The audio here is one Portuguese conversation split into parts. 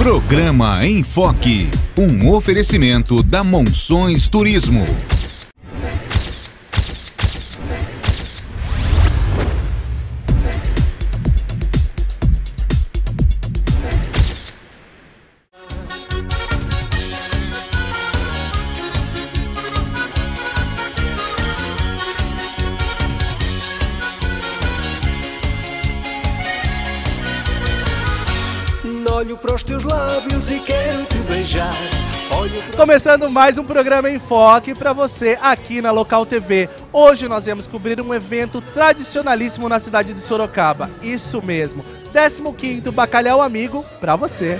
Programa em Foque, um oferecimento da Monções Turismo. Olho para os teus lábios e quero te beijar. Começando mais um programa em Foque para você aqui na Local TV. Hoje nós vamos cobrir um evento tradicionalíssimo na cidade de Sorocaba. Isso mesmo, 15º Bacalhau Amigo para você.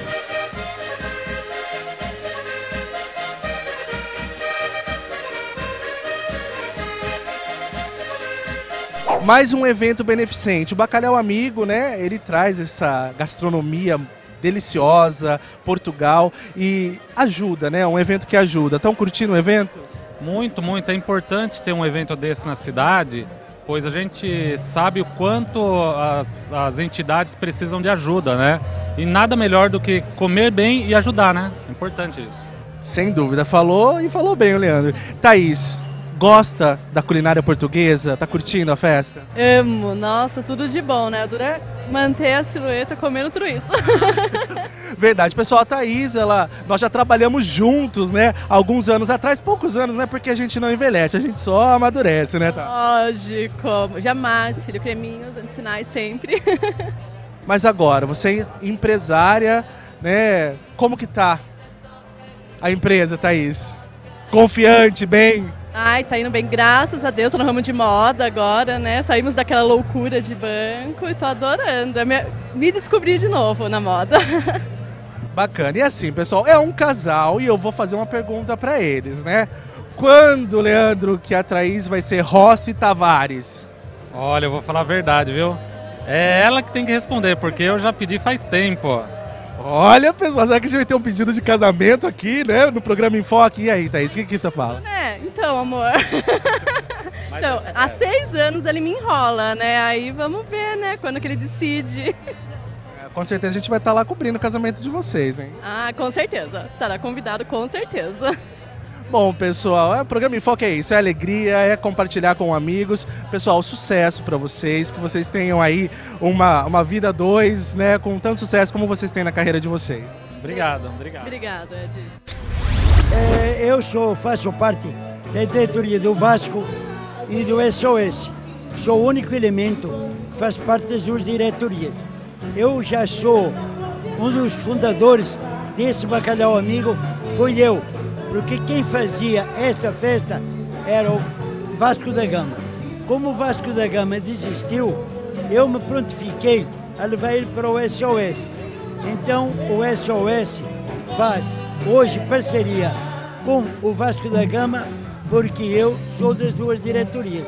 Mais um evento beneficente. O Bacalhau Amigo, né? Ele traz essa gastronomia deliciosa, Portugal, e ajuda, né? Um evento que ajuda. Estão curtindo o evento? Muito, muito. É importante ter um evento desse na cidade, pois a gente sabe o quanto as entidades precisam de ajuda, né? E nada melhor do que comer bem e ajudar, né? É importante isso. Sem dúvida. Falou e falou bem o Leandro. Thaís, gosta da culinária portuguesa? Tá curtindo a festa? Amo, nossa, tudo de bom, né? Dura manter a silhueta comendo tudo isso. Verdade, pessoal, a Thaís, nós já trabalhamos juntos, né? Alguns anos atrás, poucos anos, né? Porque a gente não envelhece, a gente só amadurece, né, Thaís? Lógico, jamais, filho, creminhos, antissinais sempre. Mas agora, você é empresária, né? Como que tá a empresa, Thaís? Confiante, bem? Ai, tá indo bem, graças a Deus, tô no ramo de moda agora, né? Saímos daquela loucura de banco e tô adorando. Me descobri de novo na moda. Bacana. E assim, pessoal, é um casal e eu vou fazer uma pergunta pra eles, né? Quando, Leandro, que a Thaís vai ser Rossi Tavares? Olha, eu vou falar a verdade, viu? É ela que tem que responder, porque eu já pedi faz tempo. Olha, pessoal, será que a gente vai ter um pedido de casamento aqui, né? No programa Enfoque? E aí, Thaís, o que você fala? Então, amor. Então, há 6 anos ele me enrola, né? Aí vamos ver, né? Quando que ele decide. Com certeza a gente vai estar lá cobrindo o casamento de vocês, hein? Ah, com certeza. Estará convidado, com certeza. Bom, pessoal, o programa Enfoque é isso, é alegria, é compartilhar com amigos. Pessoal, sucesso para vocês, que vocês tenham aí uma vida dois, né, com tanto sucesso como vocês têm na carreira de vocês. Obrigado, obrigado. Obrigada, Ed. Eu faço parte da diretoria do Vasco e do SOS. Sou o único elemento que faz parte das duas diretorias. Eu já sou um dos fundadores desse Bacalhau Amigo, foi eu. Porque quem fazia essa festa era o Vasco da Gama. Como o Vasco da Gama desistiu, eu me prontifiquei a levar ele para o SOS. Então o SOS faz hoje parceria com o Vasco da Gama, porque eu sou das duas diretorias.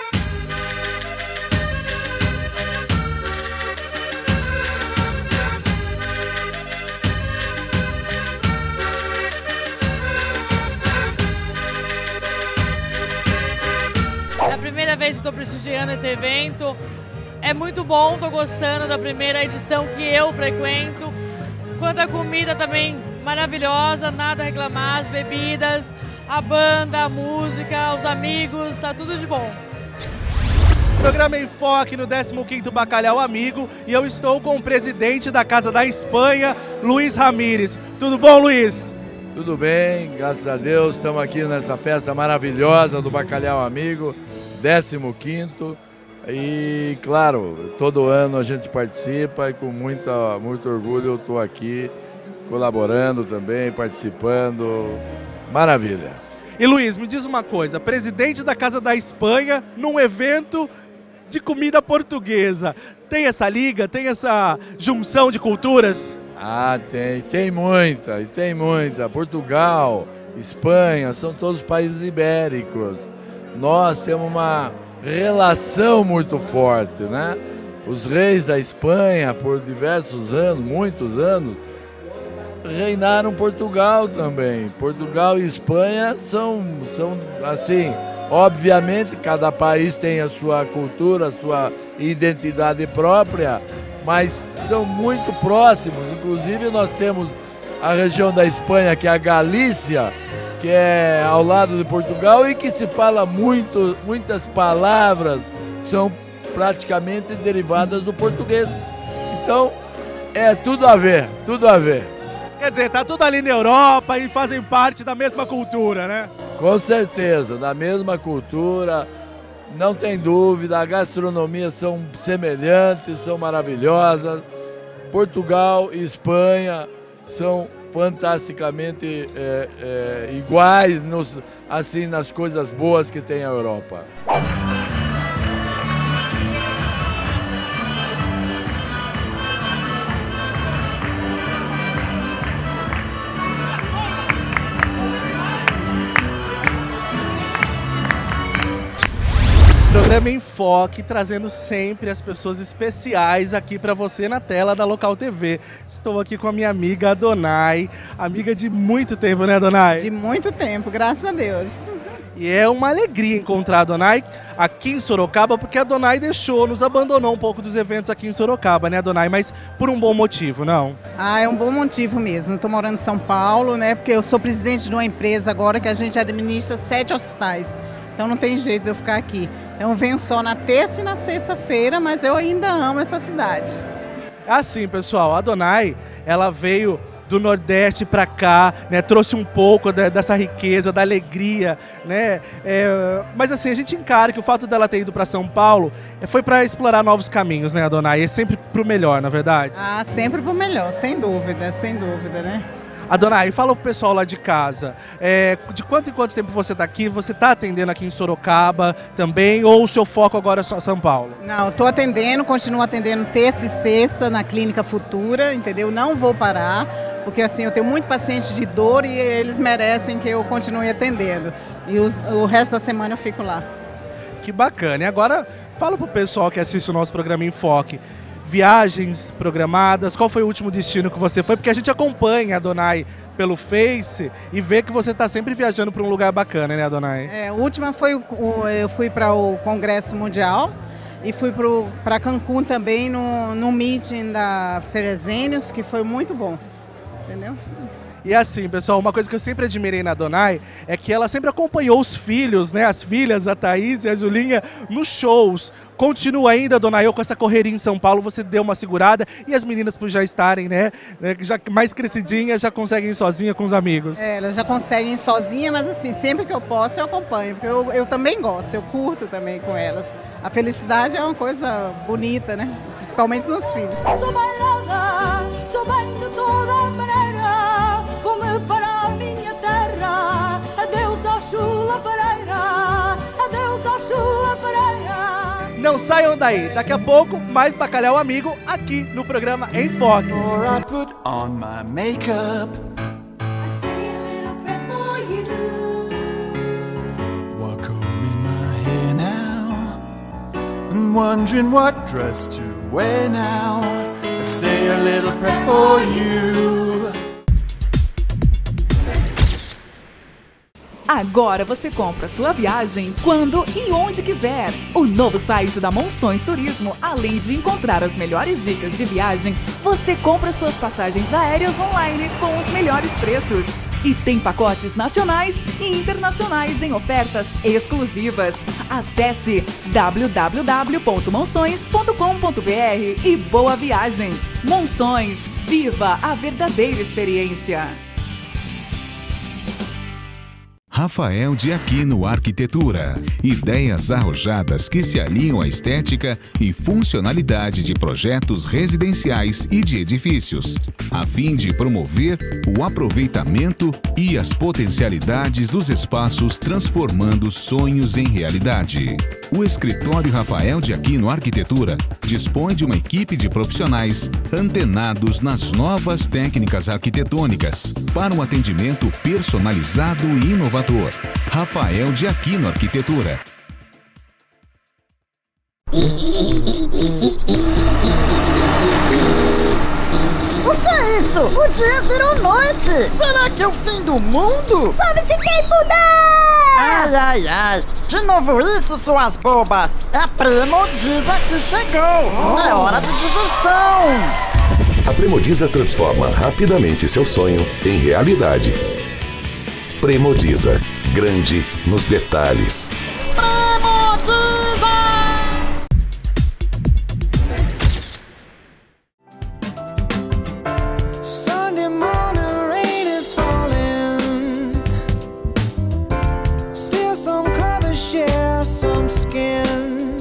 Primeira vez que estou prestigiando esse evento, é muito bom, estou gostando da primeira edição que eu frequento. Quanto à comida também maravilhosa, nada a reclamar, as bebidas, a banda, a música, os amigos, tá tudo de bom. Programa em Foque no 15º Bacalhau Amigo e eu estou com o presidente da Casa da Espanha, Luiz Ramírez. Tudo bom, Luiz? Tudo bem, graças a Deus, estamos aqui nessa festa maravilhosa do Bacalhau Amigo, 15º, e claro, todo ano a gente participa e com muito orgulho eu estou aqui colaborando também, participando, maravilha. E Luiz, me diz uma coisa, presidente da Casa da Espanha num evento de comida portuguesa, tem essa liga, tem essa junção de culturas? Ah, tem muita. Portugal, Espanha, são todos países ibéricos. Nós temos uma relação muito forte, né? Os reis da Espanha, por diversos anos, muitos anos, reinaram Portugal também. Portugal e Espanha são assim, obviamente cada país tem a sua cultura, a sua identidade própria, mas são muito próximos. Inclusive nós temos a região da Espanha, que é a Galícia, que é ao lado de Portugal e que se fala muitas palavras são praticamente derivadas do português. Então, é tudo a ver, tudo a ver. Quer dizer, tá tudo ali na Europa e fazem parte da mesma cultura, né? Com certeza, da mesma cultura, não tem dúvida, a gastronomia são semelhantes, são maravilhosas. Portugal e Espanha são fantasticamente iguais assim, nas coisas boas que tem a Europa. Programa Enfoque, trazendo sempre as pessoas especiais aqui para você na tela da Local TV. Estou aqui com a minha amiga Adonai, amiga de muito tempo, né, Adonai? De muito tempo, graças a Deus. E é uma alegria encontrar a Adonai aqui em Sorocaba, porque a Adonai nos abandonou um pouco dos eventos aqui em Sorocaba, né, Adonai? Mas por um bom motivo, não? É um bom motivo mesmo. Estou morando em São Paulo, né, porque eu sou presidente de uma empresa agora que a gente administra 7 hospitais. Então não tem jeito de eu ficar aqui. Eu venho só na terça e na sexta-feira, mas eu ainda amo essa cidade. Assim, pessoal, a Adonai, ela veio do Nordeste para cá, né, trouxe um pouco dessa riqueza, da alegria, né, mas assim, a gente encara que o fato dela ter ido para São Paulo foi para explorar novos caminhos, né, Adonai, é sempre pro melhor, na verdade? Sempre pro melhor, sem dúvida, né. Adonai, fala pro pessoal lá de casa, de quanto em quanto tempo você está aqui? Você está atendendo aqui em Sorocaba também, ou o seu foco agora é só São Paulo? Não, estou atendendo, continuo atendendo terça e sexta na Clínica Futura, entendeu? Não vou parar, porque assim, eu tenho muito paciente de dor e eles merecem que eu continue atendendo. E o resto da semana eu fico lá. Que bacana. E agora, fala pro pessoal que assiste o nosso programa Enfoque. Viagens programadas, qual foi o último destino que você foi? Porque a gente acompanha a Adonai pelo Face e vê que você está sempre viajando para um lugar bacana, né, Adonai? A última foi eu fui para o Congresso Mundial e fui para Cancún também no meeting da Ferezênios, que foi muito bom, entendeu? E assim, pessoal, uma coisa que eu sempre admirei na Adonai é que ela sempre acompanhou os filhos, né, as filhas, a Thaís e a Julinha, nos shows. Continua ainda, Adonai, com essa correria em São Paulo, você deu uma segurada e as meninas, por já estarem, né, já mais crescidinhas, já conseguem ir sozinha com os amigos. Elas já conseguem ir sozinha, mas assim, sempre que eu posso eu acompanho, porque eu também gosto, eu curto também com elas. A felicidade é uma coisa bonita, né, principalmente nos filhos. Sou bailada, sou bem de toda maneira, vou-me para a minha terra, adeus à chula Pereira, adeus à chula Pereira. Não saiam daí, daqui a pouco mais Bacalhau Amigo aqui no programa Enfoque. Before I put on my makeup, I say a little prayer for you. while combing my hair now, and wondering what dress to wear now, I say a little prayer for you. Agora você compra sua viagem quando e onde quiser. O novo site da Monções Turismo, além de encontrar as melhores dicas de viagem, você compra suas passagens aéreas online com os melhores preços. E tem pacotes nacionais e internacionais em ofertas exclusivas. Acesse www.monções.com.br e boa viagem. Monções, viva a verdadeira experiência. Rafael de Aquino Arquitetura. Ideias arrojadas que se alinham à estética e funcionalidade de projetos residenciais e de edifícios, a fim de promover o aproveitamento e as potencialidades dos espaços, transformando sonhos em realidade. O escritório Rafael de Aquino Arquitetura dispõe de uma equipe de profissionais antenados nas novas técnicas arquitetônicas para um atendimento personalizado e inovador. Rafael de Aquino Arquitetura. O que é isso? O dia virou noite! Será que é o fim do mundo? Sobe-se quem puder! Ai, ai, ai. De novo isso, suas bobas. É a Premodiza que chegou. É hora de diversão. A Premodiza transforma rapidamente seu sonho em realidade. Premodiza, grande nos detalhes. Premodiza! Sunday morning rain is falling. Still some colors share some skin.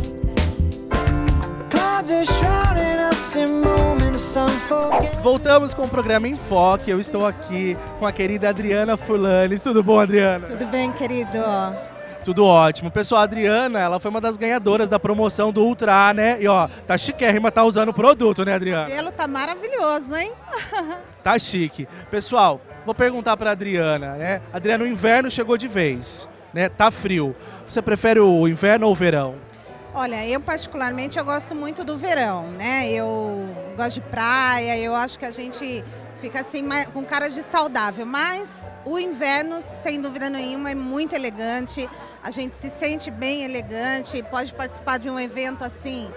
Clouds are shrouding us in moments unforgettable. Voltamos com o programa Enfoque. Eu estou aqui com a querida Adriana Furlanes. Tudo bom, Adriana? Tudo bem, querido? Tudo ótimo. Pessoal, a Adriana, ela foi uma das ganhadoras da promoção do Ultra, né? E ó, tá chiquérrima, tá usando o produto, né, Adriana? O pelo tá maravilhoso, hein? Tá chique. Pessoal, vou perguntar pra Adriana, né? Adriana, o inverno chegou de vez, né? Tá frio. Você prefere o inverno ou o verão? Olha, eu particularmente eu gosto muito do verão, né? Eu gosto de praia, eu acho que a gente fica assim com cara de saudável, mas o inverno, sem dúvida nenhuma, é muito elegante, a gente se sente bem elegante, pode participar de um evento assim,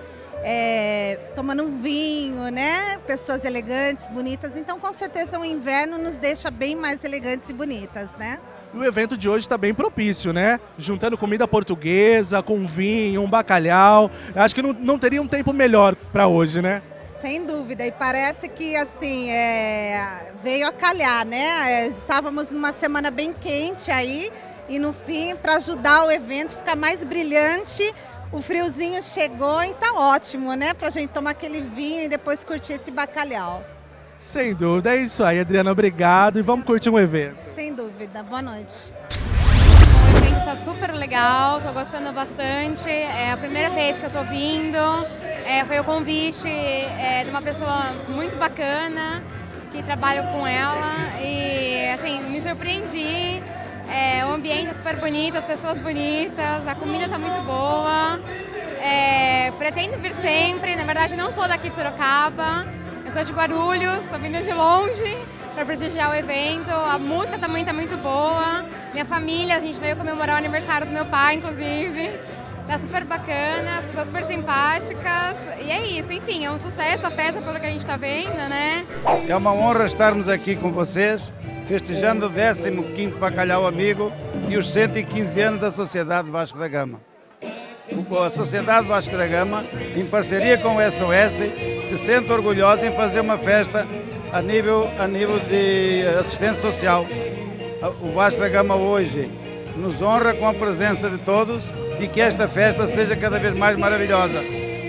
tomando um vinho, né? Pessoas elegantes, bonitas, então com certeza o inverno nos deixa bem mais elegantes e bonitas, né? E o evento de hoje está bem propício, né? Juntando comida portuguesa, com vinho, um bacalhau. Acho que não teria um tempo melhor para hoje, né? Sem dúvida, e parece que assim, veio a calhar, né? Estávamos numa semana bem quente aí e no fim, para ajudar o evento a ficar mais brilhante, o friozinho chegou e tá ótimo, né? Pra gente tomar aquele vinho e depois curtir esse bacalhau. Sem dúvida, é isso aí, Adriana, obrigado e vamos curtir um evento. Sem dúvida, boa noite. O evento está super legal, estou gostando bastante, é a primeira vez que eu estou vindo, foi o convite de uma pessoa muito bacana, que trabalho com ela e assim, me surpreendi, o ambiente é super bonito, as pessoas bonitas, a comida está muito boa, pretendo vir sempre, na verdade não sou daqui de Sorocaba, eu sou de Guarulhos, estou vindo de longe para prestigiar o evento, a música também está muito boa, minha família, a gente veio comemorar o aniversário do meu pai, inclusive, tá super bacana, as pessoas super simpáticas, e é isso, enfim, é um sucesso a festa pelo que a gente está vendo, né? É uma honra estarmos aqui com vocês, festejando o 15º Bacalhau Amigo e os 115 anos da Sociedade Vasco da Gama. A Sociedade Vasco da Gama, em parceria com o SOS, se sente orgulhosa em fazer uma festa a nível de assistência social. O Vasco da Gama hoje nos honra com a presença de todos e que esta festa seja cada vez mais maravilhosa.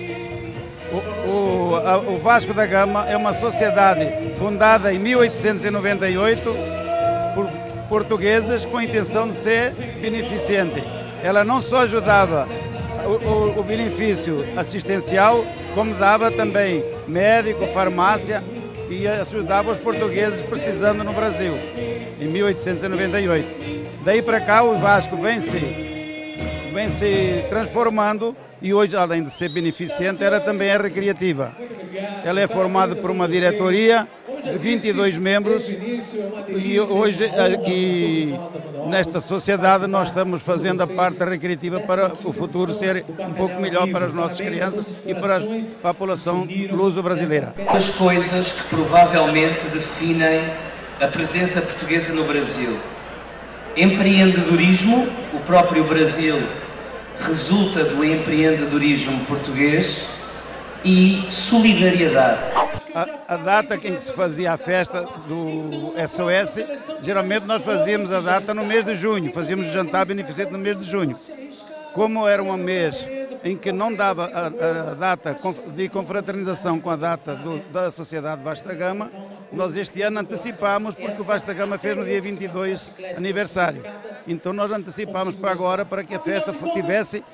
O Vasco da Gama é uma sociedade fundada em 1898 por portugueses com a intenção de ser beneficente. Ela não só ajudava o benefício assistencial, como dava também médico, farmácia e ajudava os portugueses precisando no Brasil, em 1898. Daí para cá o Vasco vem se transformando e hoje, além de ser beneficente, ela também é recreativa. Ela é formada por uma diretoria de 22 membros e hoje aqui nesta sociedade nós estamos fazendo a parte recreativa para o futuro ser um pouco melhor para as nossas crianças e para a população luso-brasileira. As coisas que provavelmente definem a presença portuguesa no Brasil. Empreendedorismo, o próprio Brasil resulta do empreendedorismo português, e solidariedade. A data em que se fazia a festa do SOS, geralmente nós fazíamos a data no mês de junho, fazíamos o jantar beneficente no mês de junho. Como era um mês em que não dava a data de confraternização com a data da Sociedade Vasco da Gama, nós este ano antecipámos, porque o Vasco da Gama fez no dia 22 aniversário. Então nós antecipámos para agora, para que a festa tivesse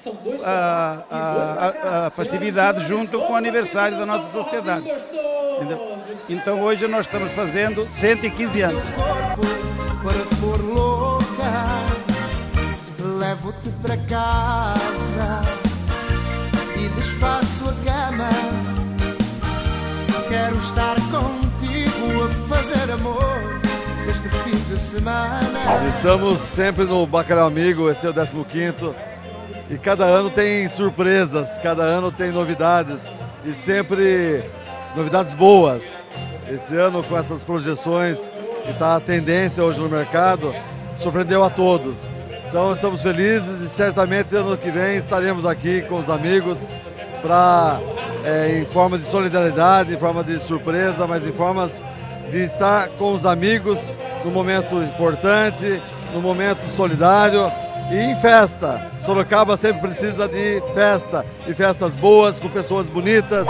a festividade junto com o aniversário da nossa sociedade. Então hoje nós estamos fazendo 115 anos. Para te pôr louca, levo-te para casa e desfaço a cama. Quero estar contigo a fazer amor este fim de semana. Estamos sempre no Bacalhau Amigo, esse é o 15º. E cada ano tem surpresas, cada ano tem novidades. E sempre novidades boas. Esse ano, com essas projeções que está a tendência hoje no mercado, surpreendeu a todos. Então estamos felizes e certamente ano que vem estaremos aqui com os amigos para, em forma de solidariedade, em forma de surpresa, mas em formas de estar com os amigos num momento importante, num momento solidário e em festa. Sorocaba sempre precisa de festa, e festas boas, com pessoas bonitas.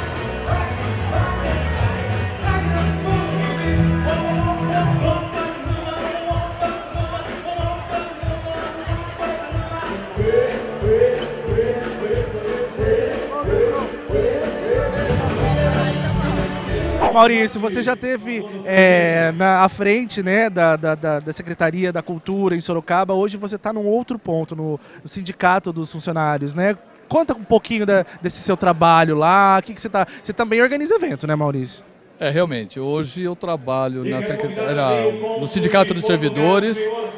Maurício, você já esteve à frente, né, da Secretaria da Cultura em Sorocaba. Hoje você está num outro ponto, no Sindicato dos Funcionários, né? Conta um pouquinho desse seu trabalho lá. O que você está? Você também organiza evento, né, Maurício? Realmente. Hoje eu trabalho no Sindicato dos Servidores.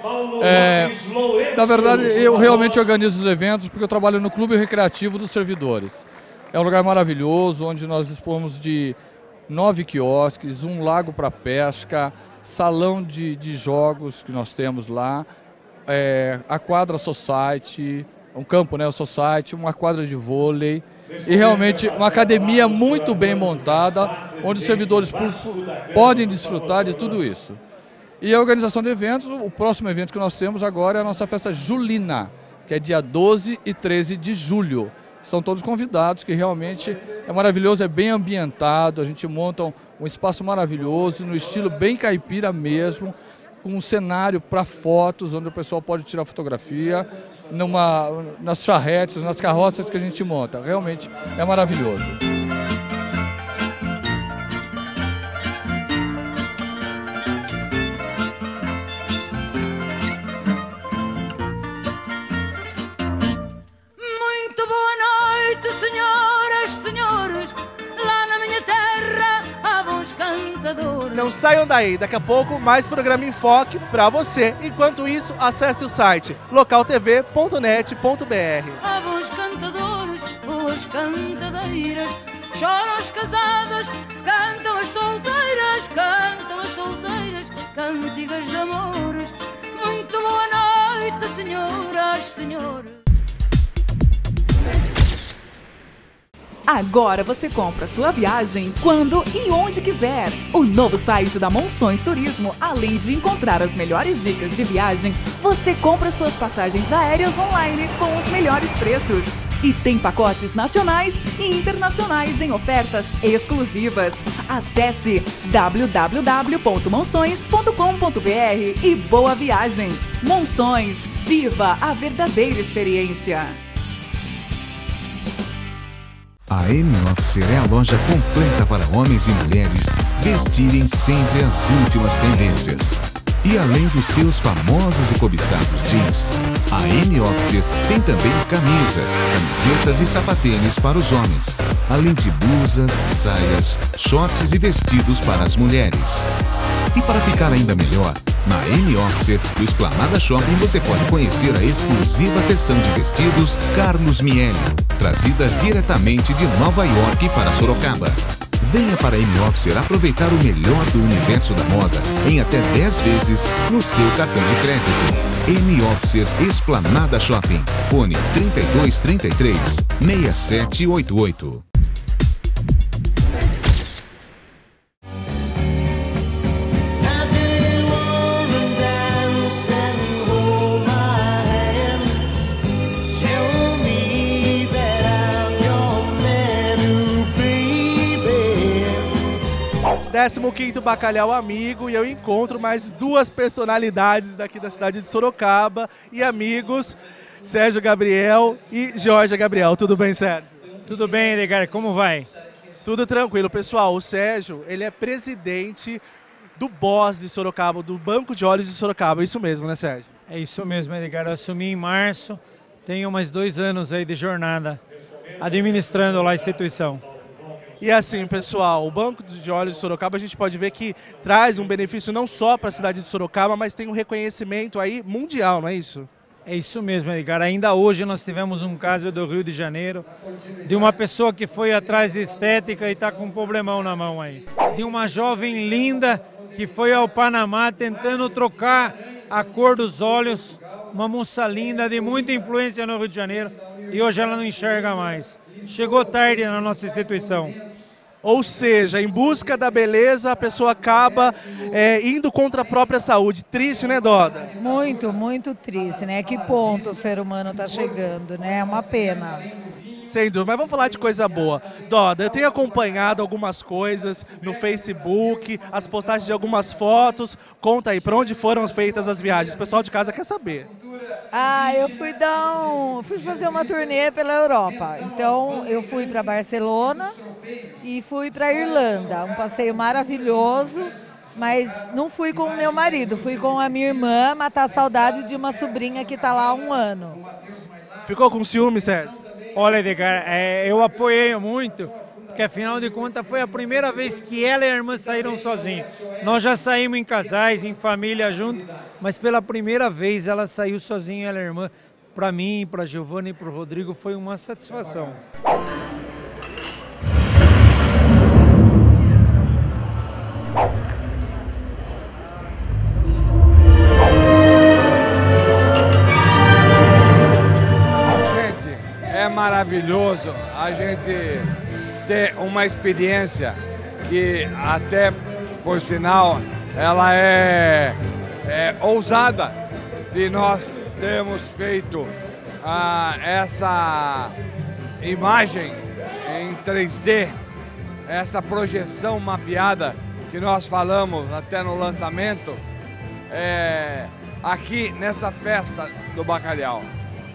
Na verdade, eu realmente organizo os eventos porque eu trabalho no Clube Recreativo dos Servidores. É um lugar maravilhoso, onde nós dispomos de 9 quiosques, um lago para pesca, salão de jogos que nós temos lá, a quadra Society, um campo, né, o Society, uma quadra de vôlei e realmente uma academia muito bem montada, onde os servidores podem desfrutar de tudo isso. E a organização de eventos, o próximo evento que nós temos agora é a nossa festa julina, que é dia 12 e 13 de julho. São todos convidados, que realmente é maravilhoso, é bem ambientado, a gente monta um espaço maravilhoso, no estilo bem caipira mesmo, com um cenário para fotos, onde o pessoal pode tirar fotografia, nas charretes, nas carroças que a gente monta. Realmente é maravilhoso. Não saiam daí, daqui a pouco mais programa em Foque pra você. Enquanto isso, acesse o site localtv.net.br. Bons cantadores, boas cantadeiras, choram as casadas, cantam as solteiras, cantigas de amores. Muito boa noite, senhoras, senhores. Agora você compra sua viagem quando e onde quiser. O novo site da Monções Turismo, além de encontrar as melhores dicas de viagem, você compra suas passagens aéreas online com os melhores preços. E tem pacotes nacionais e internacionais em ofertas exclusivas. Acesse www.monções.com.br e boa viagem. Monções, viva a verdadeira experiência. A M-Officer é a loja completa para homens e mulheres vestirem sempre as últimas tendências. E além dos seus famosos e cobiçados jeans, a M-Officer tem também camisas, camisetas e sapatênis para os homens, além de blusas, saias, shorts e vestidos para as mulheres. E para ficar ainda melhor, na M-Officer do Esplanada Shopping você pode conhecer a exclusiva seção de vestidos Carlos Miele, trazidas diretamente de Nova York para Sorocaba. Venha para a M-Officer aproveitar o melhor do universo da moda em até 10 vezes no seu cartão de crédito. M-Officer Esplanada Shopping. Fone 3233 6788. Décimo quinto Bacalhau Amigo, e eu encontro mais duas personalidades daqui da cidade de Sorocaba e amigos, Sérgio Gabriel e Jorge Gabriel. Tudo bem, Sérgio? Tudo bem, Edgar, como vai? Tudo tranquilo, pessoal. O Sérgio, ele é presidente do BOS de Sorocaba, do Banco de Óleos de Sorocaba. É isso mesmo, né, Sérgio? É isso mesmo, Edgar. Eu assumi em março, tenho mais 2 anos aí de jornada administrando lá a instituição. E assim, pessoal, o Banco de Olhos de Sorocaba, a gente pode ver que traz um benefício não só para a cidade de Sorocaba, mas tem um reconhecimento aí mundial, não é isso? É isso mesmo, Edgar. Ainda hoje nós tivemos um caso do Rio de Janeiro, de uma pessoa que foi atrás de estética e está com um problemão na mão aí. De uma jovem linda que foi ao Panamá tentando trocar a cor dos olhos, uma moça linda, de muita influência no Rio de Janeiro, e hoje ela não enxerga mais. Chegou tarde na nossa instituição. Ou seja, em busca da beleza, a pessoa acaba indo contra a própria saúde. Triste, né, Doda? Muito, muito triste, né? Que ponto o ser humano está chegando, né? É uma pena. Sem dúvida, mas vamos falar de coisa boa. Doda, eu tenho acompanhado algumas coisas no Facebook, as postagens de algumas fotos. Conta aí, para onde foram feitas as viagens? O pessoal de casa quer saber. Eu fui fazer uma turnê pela Europa. Então, eu fui para Barcelona e fui para Irlanda. Um passeio maravilhoso, mas não fui com o meu marido. Fui com a minha irmã matar a saudade de uma sobrinha que está lá há 1 ano. Ficou com ciúme, Sérgio? Olha, Edgar, eu apoiei muito, porque afinal de contas foi a primeira vez que ela e a irmã saíram sozinhas. Nós já saímos em casais, em família junto, mas pela primeira vez ela saiu sozinha, ela e a irmã. Para mim, para a Giovana e para o Rodrigo foi uma satisfação. É maravilhoso a gente ter uma experiência que até, por sinal, ela é ousada de nós termos feito essa imagem em 3D, essa projeção mapeada que nós falamos até no lançamento, aqui nessa festa do bacalhau.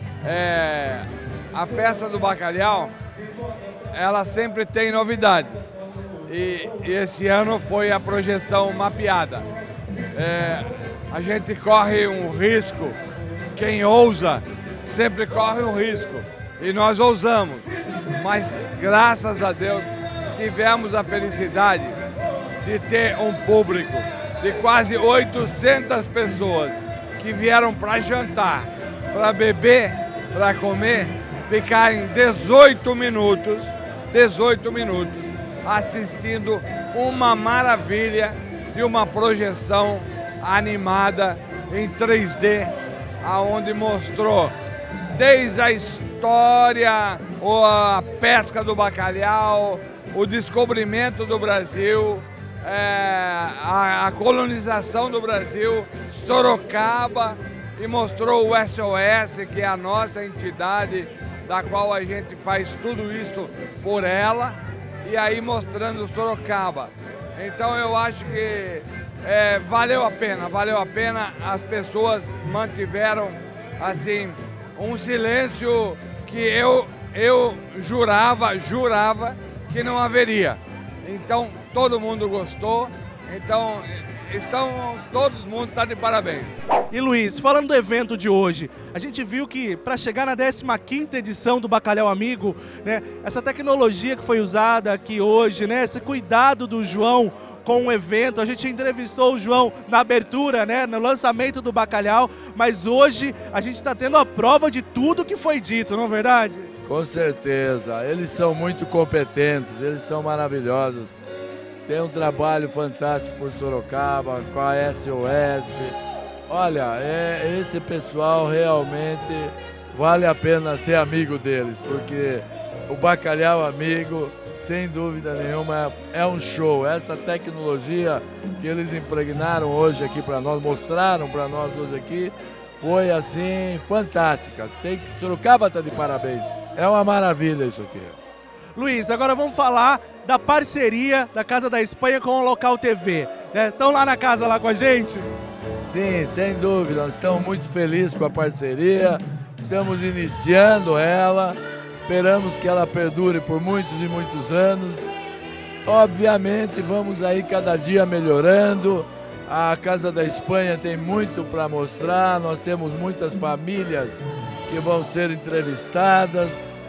A festa do bacalhau, ela sempre tem novidades. E esse ano foi a projeção mapeada. A gente corre um risco, quem ousa sempre corre um risco. E nós ousamos. Mas graças a Deus tivemos a felicidade de ter um público de quase 800 pessoas que vieram para jantar, para beber, para comer, ficarem 18 minutos assistindo uma maravilha de uma projeção animada em 3D, aonde mostrou desde a história, a pesca do bacalhau, o descobrimento do Brasil, a colonização do Brasil, Sorocaba, e mostrou o SOS, que é a nossa entidade, da qual a gente faz tudo isso por ela, e aí mostrando Sorocaba. Então eu acho que valeu a pena, as pessoas mantiveram assim um silêncio que eu jurava que não haveria. Então todo mundo gostou, então todo mundo está de parabéns. E Luiz, falando do evento de hoje, a gente viu que para chegar na 15ª edição do Bacalhau Amigo, né, essa tecnologia que foi usada aqui hoje, né, esse cuidado do João com o evento, a gente entrevistou o João na abertura, né, no lançamento do Bacalhau, mas hoje a gente está tendo a prova de tudo que foi dito, não é verdade? Com certeza, eles são muito competentes, eles são maravilhosos. Tem um trabalho fantástico por Sorocaba, com a SOS. Olha, esse pessoal realmente vale a pena ser amigo deles, porque o Bacalhau Amigo, sem dúvida nenhuma, é um show. Essa tecnologia que eles impregnaram hoje aqui para nós, mostraram para nós hoje aqui, foi assim, fantástica. Sorocaba está de parabéns. É uma maravilha isso aqui. Luiz, agora vamos falar da parceria da Casa da Espanha com o Local TV. Estão lá na casa lá com a gente? Sim, sem dúvida. Nós estamos muito felizes com a parceria. Estamos iniciando ela. Esperamos que ela perdure por muitos e muitos anos. Obviamente, vamos aí cada dia melhorando. A Casa da Espanha tem muito para mostrar. Nós temos muitas famílias que vão ser entrevistadas.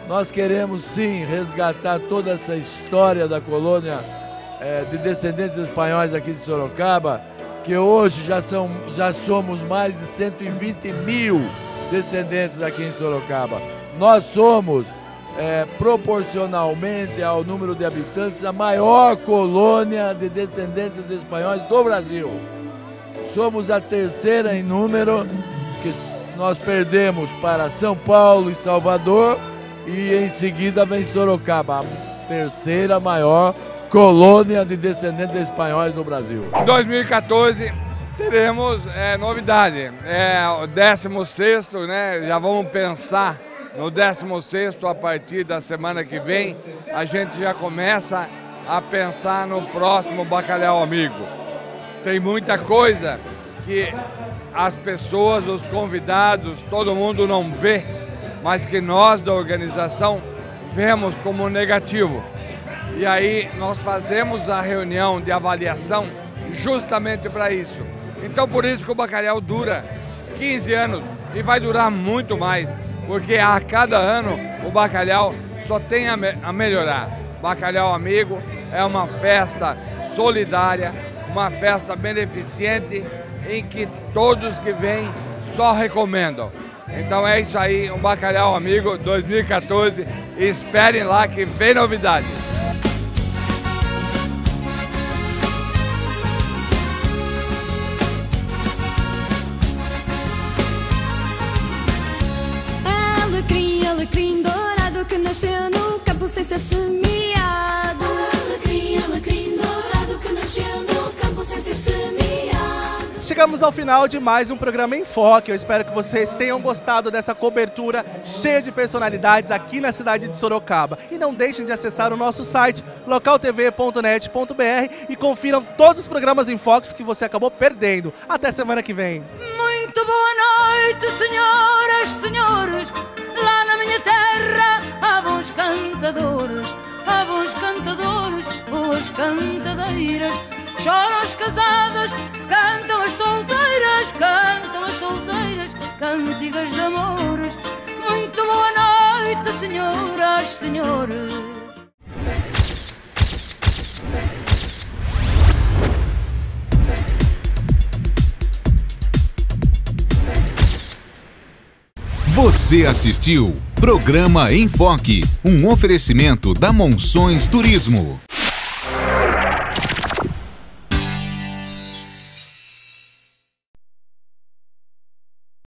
Nós queremos sim resgatar toda essa história da colônia de descendentes espanhóis aqui de Sorocaba, que hoje já somos mais de 120 mil descendentes aqui em Sorocaba. Nós somos, proporcionalmente ao número de habitantes, a maior colônia de descendentes espanhóis do Brasil. Somos a terceira em número, que nós perdemos para São Paulo e Salvador, e em seguida vem Sorocaba, a terceira maior colônia de descendentes espanhóis do Brasil. Em 2014 teremos novidade, o 16º, né? Já vamos pensar no 16º a partir da semana que vem. A gente já começa a pensar no próximo Bacalhau Amigo. Tem muita coisa que as pessoas, os convidados, todo mundo não vê, mas que nós da organização vemos como negativo. E aí nós fazemos a reunião de avaliação justamente para isso. Então por isso que o bacalhau dura 15 anos e vai durar muito mais, porque a cada ano o bacalhau só tem a melhorar. Bacalhau Amigo é uma festa solidária, uma festa beneficente em que todos que vêm só recomendam. Então é isso aí, um Bacalhau Amigo 2014, esperem lá que vem novidade. Alecrim dourado que nasceu no campo sem ser semeado. Alecrim dourado que nasceu no campo sem ser semeado. Chegamos ao final de mais um programa em Foque. Eu espero que vocês tenham gostado dessa cobertura cheia de personalidades aqui na cidade de Sorocaba. E não deixem de acessar o nosso site localtv.net.br e confiram todos os programas em Foque que você acabou perdendo. Até semana que vem. Muito boa noite, senhoras, senhores. Lá na minha terra há bons cantadores, boas cantadeiras. Choram as casadas, cantam as solteiras, cantigas de amores. Muito boa noite, senhoras, senhores. Você assistiu Programa em Foque, um oferecimento da Monções Turismo.